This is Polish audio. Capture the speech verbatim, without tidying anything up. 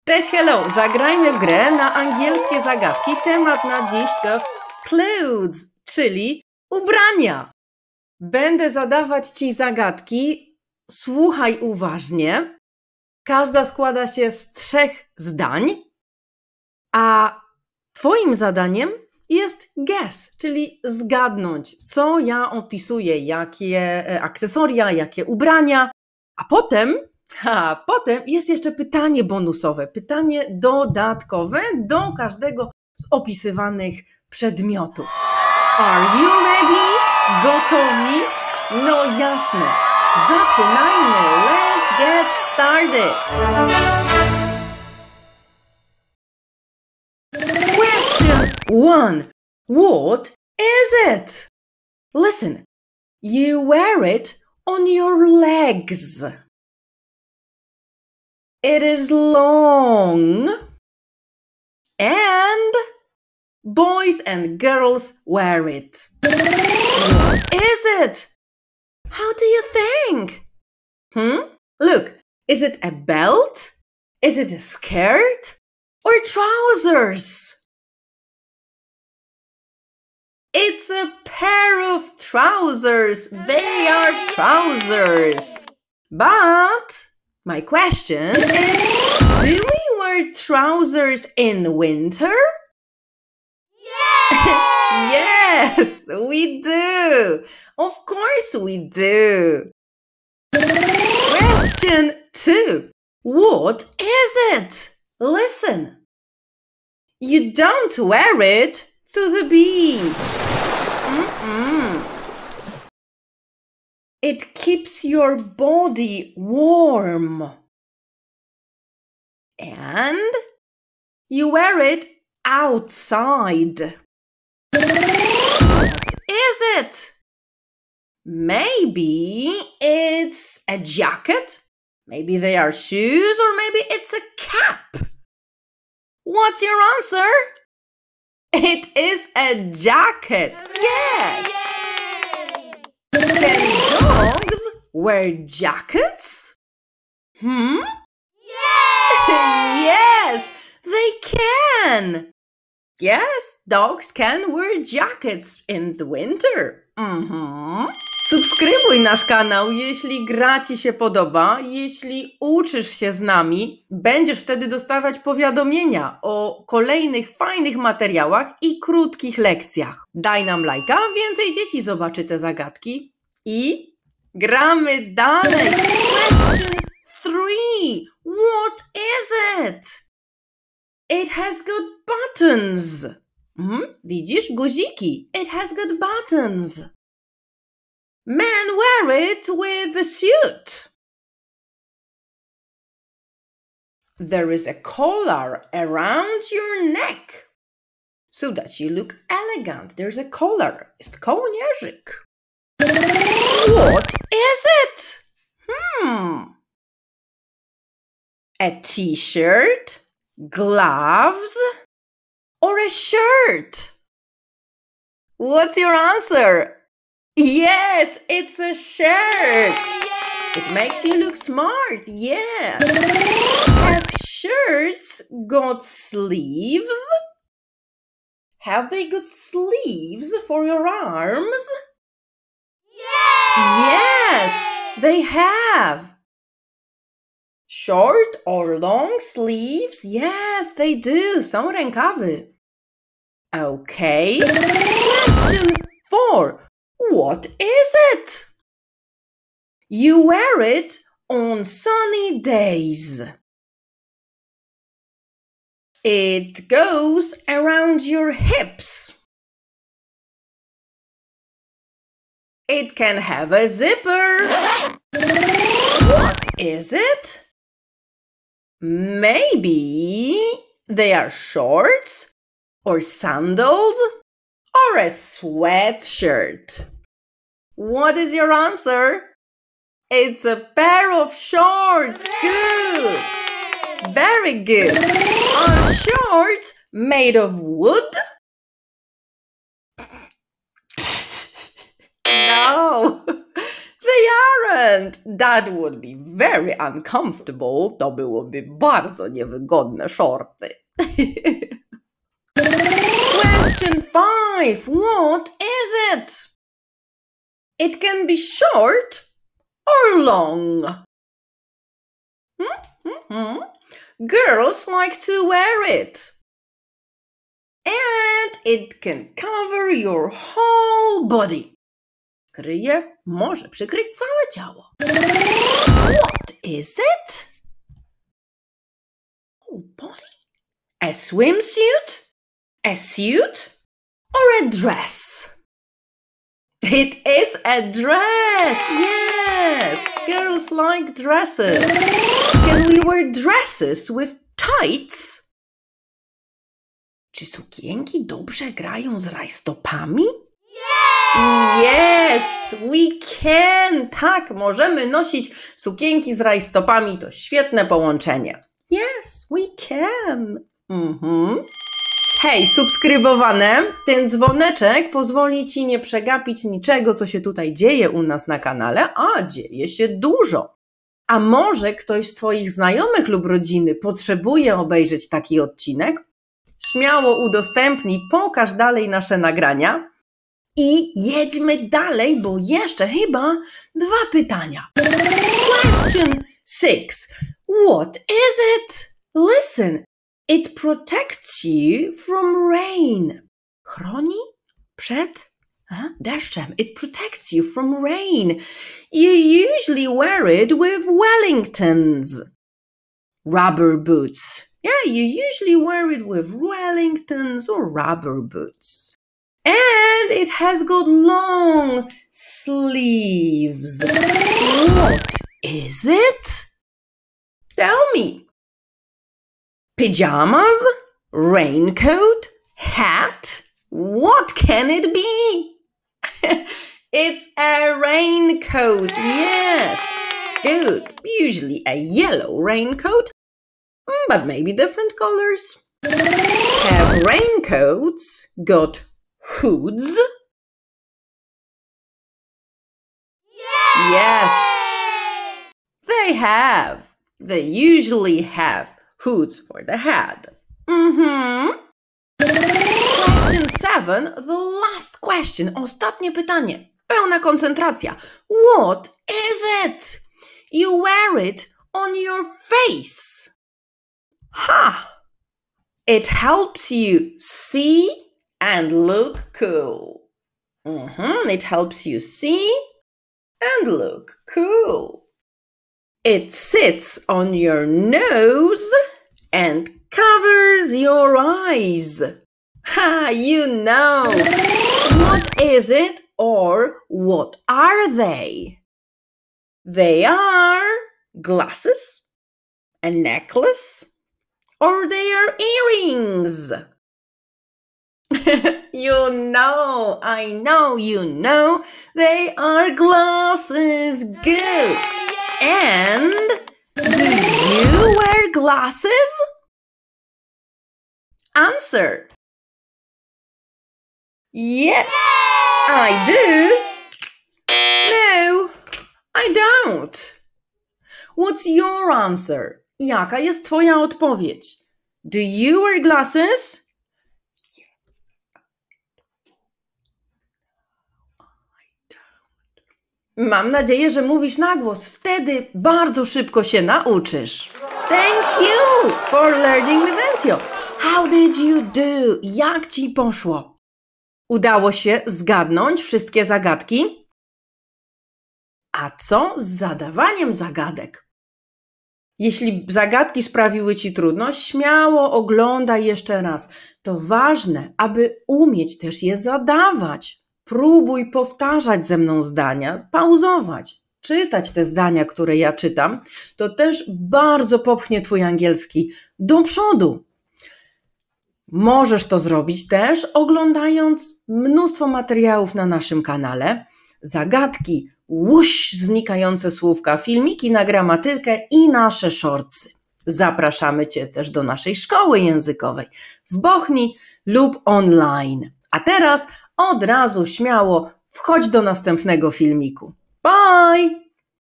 Cześć, hello! Zagrajmy w grę na angielskie zagadki. Temat na dziś to clothes, czyli ubrania. Będę zadawać Ci zagadki. Słuchaj uważnie. Każda składa się z trzech zdań, a Twoim zadaniem jest guess, czyli zgadnąć, co ja opisuję, jakie akcesoria, jakie ubrania, a potem A potem jest jeszcze pytanie bonusowe, pytanie dodatkowe do każdego z opisywanych przedmiotów. Are you ready? Gotowi? No jasne. Zaczynajmy. Let's get started. Question one. What is it? Listen. You wear it on your legs. It is long, and boys and girls wear it. What is it? How do you think? Hmm? Look, is it a belt? Is it a skirt? Or trousers? It's a pair of trousers. They are trousers. But my question is, do we wear trousers in winter? Yeah! Yes, we do. Of course we do. Question two. What is it? Listen. You don't wear it to the beach. Mm-mm. It keeps your body warm. And you wear it outside. What is it? Maybe it's a jacket. Maybe they are shoes, or maybe it's a cap. What's your answer? It is a jacket. Yes. Can dogs wear jackets? Hmm? Yeah! Yes, they can. Yes, dogs can wear jackets in the winter. Mhm. Subskrybuj nasz kanał, jeśli gra Ci się podoba. Jeśli uczysz się z nami, będziesz wtedy dostawać powiadomienia o kolejnych fajnych materiałach i krótkich lekcjach. Daj nam lajka, więcej dzieci zobaczy te zagadki i gramy dalej. Question three. What is it? It has got buttons. Hmm? Widzisz? Guziki. It has got buttons. Men wear it with a suit. There is a collar around your neck so that you look elegant. There's a collar. Jest kołnierzyk. What is it? Hmm. A t-shirt, gloves, or a shirt? What's your answer? Yes, it's a shirt. It makes you look smart, yes. Have shirts got sleeves? Have they got sleeves for your arms? Yeah! Yes, they have. Short or long sleeves? Yes, they do. Są rękawy. Okay. Question four. What is it? You wear it on sunny days. It goes around your hips. It can have a zipper. What is it? Maybe they are shorts or sandals or a sweatshirt. What is your answer? It's a pair of shorts. Good. Very good. Are shorts made of wood? No, they aren't. That would be very uncomfortable. To byłoby bardzo niewygodne shorty. Question five. What is it? It can be short or long. Mm-hmm. Girls like to wear it. And it can cover your whole body. Kryje, może przykryć całe ciało. What is it? Oh, Polly. A swimsuit? A suit? Or a dress? It is a dress! Yes! Girls like dresses. Can we wear dresses with tights? Czy sukienki dobrze grają z rajstopami? Yes, we can! Tak, możemy nosić sukienki z rajstopami. To świetne połączenie. Yes, we can. Mhm. Hej, subskrybowane, ten dzwoneczek pozwoli Ci nie przegapić niczego, co się tutaj dzieje u nas na kanale, a dzieje się dużo. A może ktoś z Twoich znajomych lub rodziny potrzebuje obejrzeć taki odcinek? Śmiało udostępnij, pokaż dalej nasze nagrania i jedźmy dalej, bo jeszcze chyba dwa pytania. Question six. What is it? Listen. It protects you from rain. Chroni przed huh? deszczem. It protects you from rain. You usually wear it with Wellingtons. Rubber boots. Yeah, you usually wear it with Wellingtons or rubber boots. And it has got long sleeves. What is it? Tell me. Pajamas? Raincoat? Hat? What can it be? It's a raincoat, yes. Good. Usually a yellow raincoat, but maybe different colors. Have raincoats got hoods? Yay! Yes, they have. They usually have hoods for the head. Mm-hmm. Question seven, the last question. Ostatnie pytanie. Pełna koncentracja. What is it? You wear it on your face. Ha! It helps you see and look cool. Mm-hmm. It helps you see and look cool. It sits on your nose and covers your eyes. Ha, you know. What is it or what are they? They are glasses, a necklace, or they are earrings. You know, I know, you know, they are glasses. Good. And do you wear glasses? Answer. Yes, I do. No, I don't. What's your answer? Jaka jest Twoja odpowiedź? Do you wear glasses? Mam nadzieję, że mówisz na głos. Wtedy bardzo szybko się nauczysz. Thank you for learning with Enzio. How did you do? Jak Ci poszło? Udało się zgadnąć wszystkie zagadki? A co z zadawaniem zagadek? Jeśli zagadki sprawiły Ci trudność, śmiało oglądaj jeszcze raz. To ważne, aby umieć też je zadawać. Próbuj powtarzać ze mną zdania, pauzować, czytać te zdania, które ja czytam. To też bardzo popchnie Twój angielski do przodu. Możesz to zrobić też oglądając mnóstwo materiałów na naszym kanale. Zagadki, łuś, znikające słówka, filmiki na gramatykę i nasze shortsy. Zapraszamy Cię też do naszej szkoły językowej w Bochni lub online. A teraz od razu śmiało wchodź do następnego filmiku. Bye!